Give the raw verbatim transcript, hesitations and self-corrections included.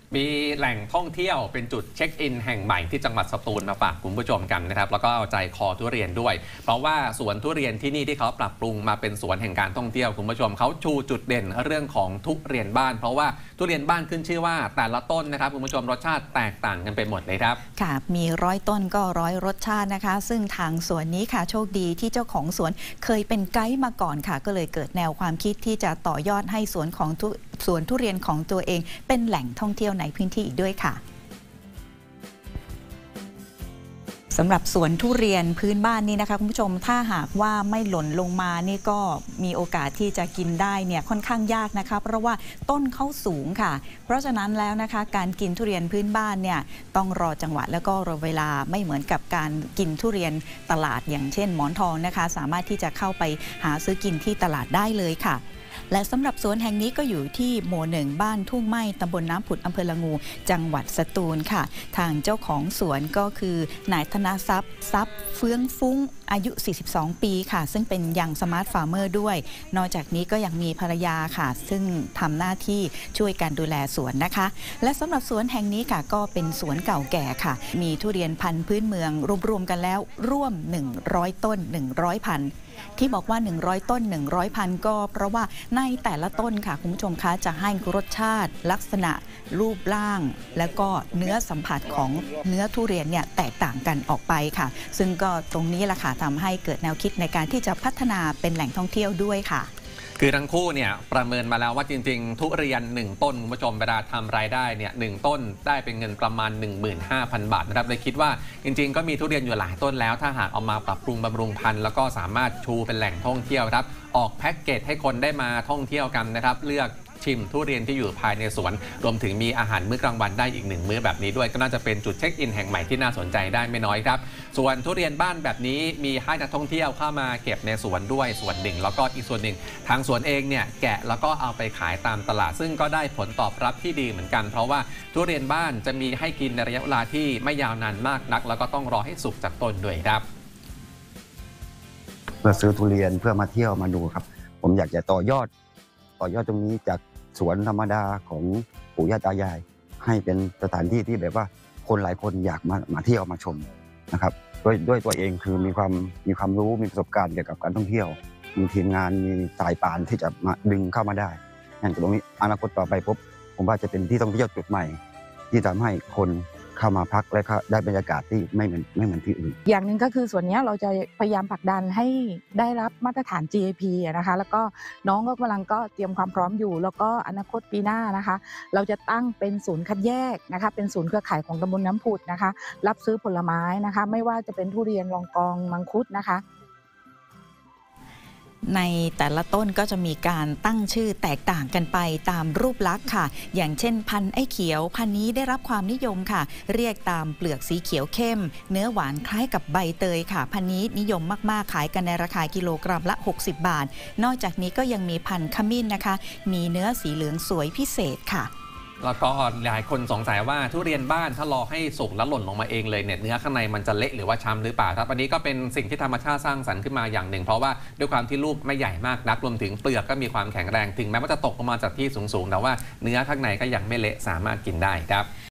มีแหล่งท่องเที่ยวเป็นจุดเช็คอินแห่งใหม่ที่จังหวัดสตูลมาฝากคุณผู้ชมกันนะครับแล้วก็เอาใจคอทุเรียนด้วยเพราะว่าสวนทุเรียนที่นี่ที่เขาปรับปรุงมาเป็นสวนแห่งการท่องเที่ยวคุณผู้ชมเขาชูจุดเด่นเรื่องของทุเรียนบ้านเพราะว่าทุเรียนบ้านขึ้นชื่อว่าแต่ละต้นนะครับคุณผู้ชมรสชาติแตกต่างกันไปหมดเลยครับค่ะมีร้อยต้นก็ร้อยรสชาตินะคะซึ่งทางสวนนี้ค่ะโชคดีที่เจ้าของสวนเคยเป็นไกด์มาก่อนค่ะก็เลยเกิดแนวความคิดที่จะต่อยอดให้สวนของสวนทุเรียนของตัวเองเป็นแหล่งท่องเที่ยวในพื้นที่อีกด้วยค่ะสำหรับสวนทุเรียนพื้นบ้านนี้นะคะคุณผู้ชมถ้าหากว่าไม่หล่นลงมานี่ก็มีโอกาสที่จะกินได้เนี่ยค่อนข้างยากนะคะเพราะว่าต้นเขาสูงค่ะเพราะฉะนั้นแล้วนะคะการกินทุเรียนพื้นบ้านเนี่ยต้องรอจังหวะแล้วก็รอเวลาไม่เหมือนกับการกินทุเรียนตลาดอย่างเช่นหมอนทองนะคะสามารถที่จะเข้าไปหาซื้อกินที่ตลาดได้เลยค่ะและสำหรับสวนแห่งนี้ก็อยู่ที่หมู่หนึ่งบ้านทุ่งไม้ตำบลน้ำผุดอำเภอละงูจังหวัดสตูลค่ะทางเจ้าของสวนก็คือนายธนทรัพย์ทรัพย์เฟื้องฟุ้งอายุสี่สิบสองปีค่ะซึ่งเป็นยังสมาร์ทฟาร์มเมอร์ด้วยนอกจากนี้ก็ยังมีภรรยาค่ะซึ่งทำหน้าที่ช่วยการดูแลสวนนะคะและสำหรับสวนแห่งนี้ค่ะก็เป็นสวนเก่าแก่ค่ะมีทุเรียนพันธุ์พื้นเมืองรวมๆกันแล้วร่วมหนึ่งร้อยต้นหนึ่งร้อยพันที่บอกว่าหนึ่งร้อยต้นหนึ่งร้อยพันก็เพราะว่าในแต่ละต้นค่ะคุณผู้ชมคะจะให้รสชาติลักษณะรูปร่างและก็เนื้อสัมผัสของเนื้อทุเรียนเนี่ยแตกต่างกันออกไปค่ะซึ่งก็ตรงนี้แหละค่ะทำให้เกิดแนวคิดในการที่จะพัฒนาเป็นแหล่งท่องเที่ยวด้วยค่ะคือทั้งคู่เนี่ยประเมินมาแล้วว่าจริงๆทุเรียนหนึ่งต้นคุณผู้ชมเวลาทำรายได้เนี่ยหนึ่งต้นได้เป็นเงินประมาณ หนึ่งหมื่นห้าพัน บาทนะครับเลยคิดว่าจริงๆก็มีทุเรียนอยู่หลายต้นแล้วถ้าหากเอามาปรับปรุงบำรุงพันธุ์แล้วก็สามารถชูเป็นแหล่งท่องเที่ยวครับออกแพ็กเกจให้คนได้มาท่องเที่ยวกันนะครับเลือกชิมทุเรียนที่อยู่ภายในสวนรวมถึงมีอาหารมื้อกลางวันได้อีกหนึ่งมื้อแบบนี้ด้วยก็น่าจะเป็นจุดเช็คอินแห่งใหม่ที่น่าสนใจได้ไม่น้อยครับส่วนทุเรียนบ้านแบบนี้มีให้นักท่องเที่ยวเข้ามาเก็บในสวนด้วยส่วนหนึ่งแล้วก็อีกส่วนหนึ่งทางสวนเองเนี่ยแกะแล้วก็เอาไปขายตามตลาดซึ่งก็ได้ผลตอบรับที่ดีเหมือนกันเพราะว่าทุเรียนบ้านจะมีให้กินในระยะเวลาที่ไม่ยาวนานมากนักแล้วก็ต้องรอให้สุกจากต้นด้วยครับเพื่อซื้อทุเรียนเพื่อมาเที่ยวมาดูครับผมอยากจะต่อยอดต่อยอดตรงนี้จากสวนธรรมดาของปู่ย่าตายายให้เป็นสถานที่ที่แบบว่าคนหลายคนอยากมามาเที่ยวมาชมนะครับด้วยด้วยตัวเองคือมีความมีความรู้มีประสบการณ์เกี่ยวกับการท่องเที่ยวมีทีมงานมีสายป่านที่จะมาดึงเข้ามาได้อย่างตรงนี้อนาคตต่อไปพบผมว่าจะเป็นที่ท่องเที่ยวจุดใหม่ที่ทำให้คนเข้ามาพักและได้บรรยากาศที่ไม่เหมือนไม่เหมือนที่อื่นอย่างหนึ่งก็คือส่วนนี้เราจะพยายามผลักดันให้ได้รับมาตรฐาน จี เอ พี นะคะแล้วก็น้องก็กำลังก็เตรียมความพร้อมอยู่แล้วก็อนาคตปีหน้านะคะเราจะตั้งเป็นศูนย์คัดแยกนะคะเป็นศูนย์เครือข่ายของตำบลน้ำผุดนะคะรับซื้อผลไม้นะคะไม่ว่าจะเป็นทุเรียนรองกองมังคุดนะคะในแต่ละต้นก็จะมีการตั้งชื่อแตกต่างกันไปตามรูปลักษณ์ค่ะอย่างเช่นพันธุ์ไอ้เขียวพันธุ์นี้ได้รับความนิยมค่ะเรียกตามเปลือกสีเขียวเข้มเนื้อหวานคล้ายกับใบเตยค่ะพันธุ์นี้นิยมมากๆขายกันในราคากิโลกรัมละหกสิบบาทนอกจากนี้ก็ยังมีพันธุ์ขมิ้นนะคะมีเนื้อสีเหลืองสวยพิเศษค่ะแล้วก็หลายคนสงสัยว่าทุเรียนบ้านถ้ารอให้สุกแล้วหล่นลงมาเองเลยเนี่ยเนื้อข้างในมันจะเละหรือว่าช้ำหรือเปล่าครับอันนี้ก็เป็นสิ่งที่ธรรมชาติสร้างสรรค์ขึ้นมาอย่างหนึ่งเพราะว่าด้วยความที่ลูกไม่ใหญ่มากนักรวมถึงเปลือกก็มีความแข็งแรงถึงแม้ว่าจะตกลงมาจากที่สูงๆแต่ว่าเนื้อข้างในก็ยังไม่เละสามารถกินได้ครับ